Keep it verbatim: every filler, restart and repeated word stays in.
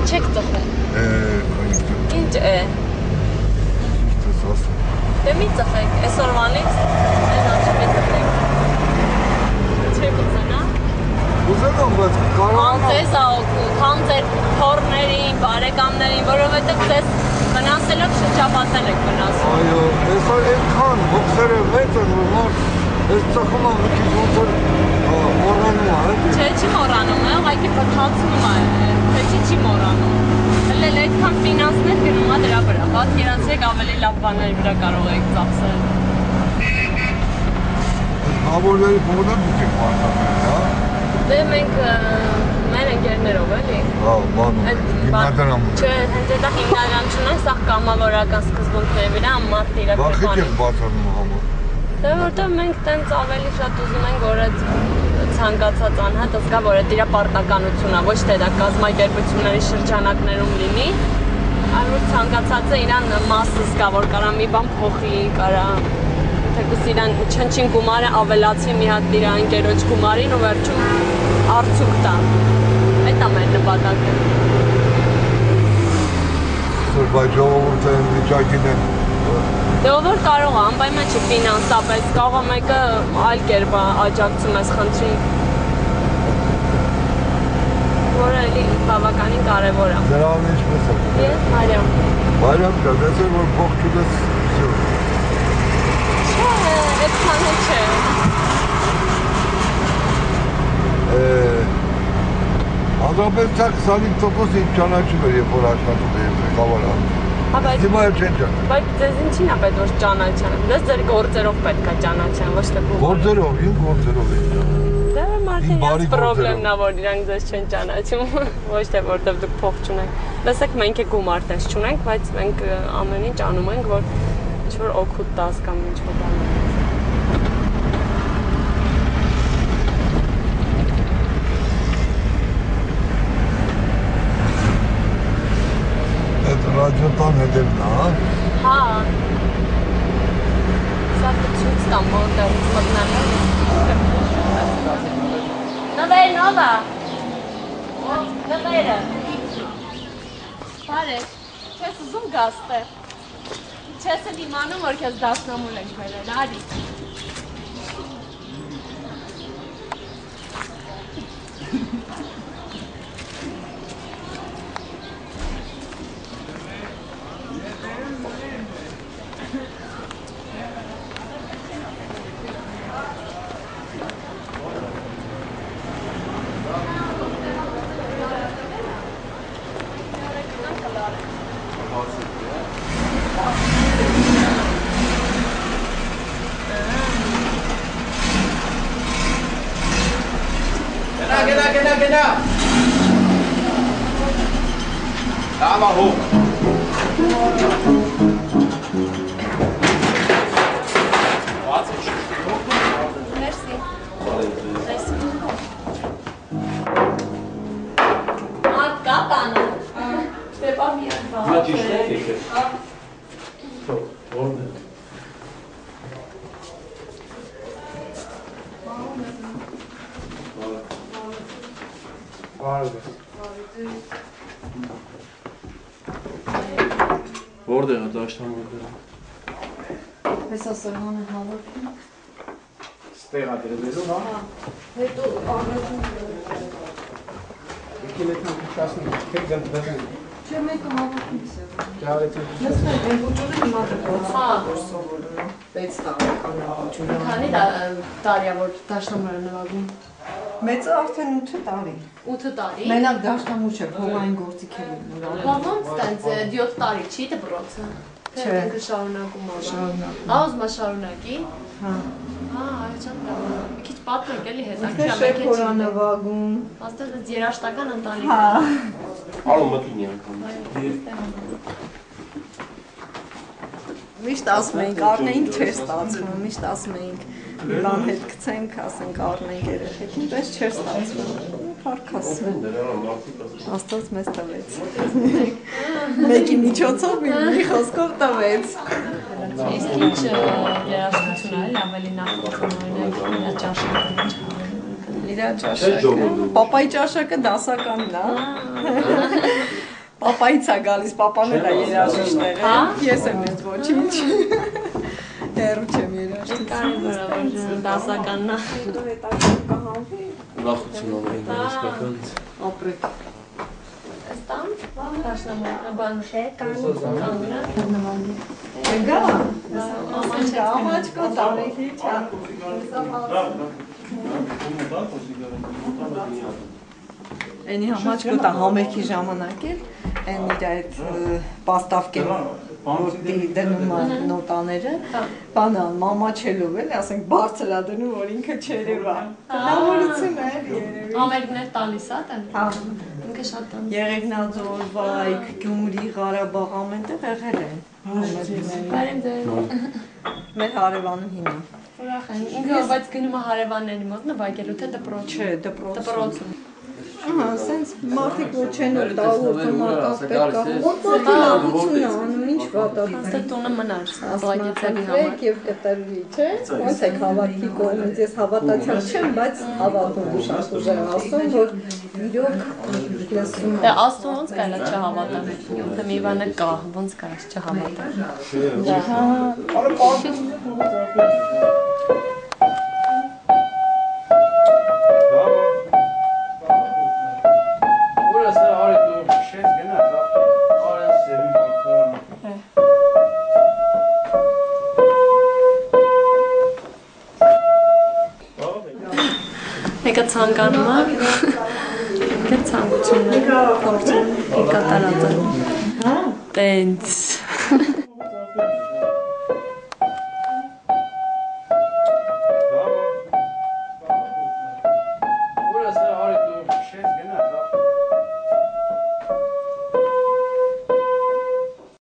չեք ծխել։ Ինչ է։ Դե մի ծխեք, այսօրվանից այս անչի մի ծխեք։ Չեք ուզենա։ Ուզենամ, բայց կարող Համ ձեզ աղոքուտ, համ ձեր թորներին, բարեկամներին, որովհետև ձեզ վնասելով շրջապատել եք վնասում։ Այո, այսօր այնքան հոգսերը մեծ են, որ մարդ այս ծխումը մի քիչ ոնց որ մոռանում է, Չէ, չի մոռանում է, ուղղակի փչացնում է, թե չի չի մոռանում։ Հələ այդքան ֆինանսներ գնում է դրա վրա, պատկերացրեք ավելի լավ բաների վրա կարող եք ծախսել։ Նավորների փողոց դուք մարտանել, հա։ Դե մենք մեր ընկերներով էլի։ Հա, բանում, հիմնադրամ։ Չէ, հենց դա հիմնադրամ չունենք, սա կամավորական սկզբունքների վրա մարդ իրական բան։ Բախի եք բացանում համար։ Դե որտեղ մենք տենց ավելի շատ ուզում ենք, որ այդ ցանկացած անհատ զգա, որ այդ իր պարտականությունն է, ոչ թե դա կազմակերպությունների շրջանակներում լինի, այլ որ ցանկացածը իրան մասը զգա, որ կարա մի բան փոխի, կարա թեկուզ իրան չնչին գումարը ավելացի մի հատ իր ընկերոջ գումարին ու վերջում արդյունք տա։ Այդ է մեր նպատակը։ Որ բայց ժողովուրդը են վիճակին են։ Դե ով կարող է, անպայման չի ֆինանսապես, կարող է մեկը այլ կերպ աջակցում ես խնդրի, որը էլի բավականին կարևոր է։ Դրան ինչպես է։ Ես Մարիամ։ Մարիամ կա, դեսեր որ փող չունես, всё։ Չէ, այդքան չէ։ Հազարապես ցա քսանհինգ տոկոս ինձ ճանաչում էր, երբ որ աշխատում էի ղեկավարը։ Հիմա էլ չեն ճանաչում։ Բայց ձեզ ինչին է պետք որ ճանաչեն։ Դες ձեր գործերով պետք է ճանաչեն, ոչ թե բուղ։ Գործերով, իմ գործերով են ճանաչում։ Դա մարդկանց պրոբլեմն է, որ իրանք ձեզ չեն ճանաչում, ոչ թե որտեվ դուք փող չունեք։ Լսեք, մենք է գումար տես չունենք, բայց մենք ամեն ինչ անում ենք, որ ինչ-որ օգուտ տաս կամ ինչ-որ բան։ Ռադիոտան հետևն է, հա։ Հա։ Սա ցույց տա մոտերից մտնելու։ Նվեր նովա։ Նվերը։ Բարե։ Չես ուզում գաստե։ Չես էլ իմանում, որ քեզ դաշնամուր ենք բերել, արի։ Gena, gena, gena. Dama hoch. Merci. Merci. Mat kapana. Treba mi atva. Ma ci stai che? Orne. Որտեղ է դաշնամուրը։ Պես ասորմանը հավաքում։ Ստեղ է դրվելու, հա։ Հետո առաջին Եկել եք մենք չասնի, թեք դեմ դեմ։ Չէ, մեկը հավաքում է։ Ճարեցեք։ Լսնեք, այն ոճուրը հիմա դրված է, որ սովորում է։ վեց տարեկան ոճուրը։ Քանի տարի է որ դաշնամուրը նվագում։ Մեծը արդեն ութ տարի։ ութ տարի։ Մենակ դաշնամուր չէ, փողային գործիք է լինում։ Բա ոնց տենց յոթ տարի չի դպրոցը։ Չէ։ Ինքը շարունակում է։ Շարունակում։ Ա ուզում է շարունակի։ Հա։ Հա, այդքան լավ։ Մի քիչ պատմեք էլի Ինքը հետաքրքիր շեփոր է նվագում։ Աստեղ երաշտական ընտանիք։ Հա։ Ալու մտինի անգամ։ Միշտ ասում էինք, Արնեին չէր ստացվում, միշտ ասում էինք, մի բան հետ գցենք, ասենք Արնենք երեխեքին, պես չէր ստացվում։ Փառքաս։ Աստված մեզ տվեց։ Մեկի միջոցով մի խոսքով տվեց։ Իսկ ինչ երաշտություն է, ավելի նախորդանորինակ իրա ճաշակը։ Իրա ճաշակը, պապայի ճաշակը դասականն է։ Պապայից է գալիս, պապան էլ է երաժիշտներ, Հա? ես եմ ես ոչինչ։ Հեռու չեմ երաժիշտ։ Կարևոր է որ դասականն է։ Ուրախություն ունեմ իսկականից։ Ապրեք։ Ստամ, դաշնամոն, բան չէ, կան, Գա, ամաչկա, ամաչկա տարեքի չա։ Էնի համաչկա տա համերքի ժամանակ էլ, են իր այդ պաստավկեն, որ դնում է նոտաները, բանա, մամաչելով էլ, ասենք բարձր է դնում, որ ինքը չերևա։ Նավորություն է երևի։ ամերգներ տալիս է տեն։ Հա, Ինքը շատ տան։ Եղեգնաձոր, Վայք, Գյումրի, Ղարաբաղ ամենտեղ եղել են։ Բարև ձեր։ Մեր հարևանուհին է։ Ուրախ եմ։ Ինքը բայց գնում է հարևանների մոտ նվագելու թե դպրոց։ Չէ, դպրոց։ Դպրոցում։ Ահա, սենց մարդիկ որ չեն որ դա ուզում ակապետ կա։ Ոնց լավություն է անում, ինչ վատ է։ Հաստա տունը մնար, ազգագետների համար։ Ասեք եւ կտրվի, չէ։ Ոնց է հավատքի կողմից ես հավատացյալ չեմ, բայց հավատում եմ շատ ուժեղ ասում, որ իրոք լսում Դե Աստծո ոնց կարա չհավատալ։ Թե մի բանը կա, ոնց կարաս չհավատալ։ Մեկը ցանկանում է, ինքը ցանկությունն է, փորձում է կատարածել։ Տենց։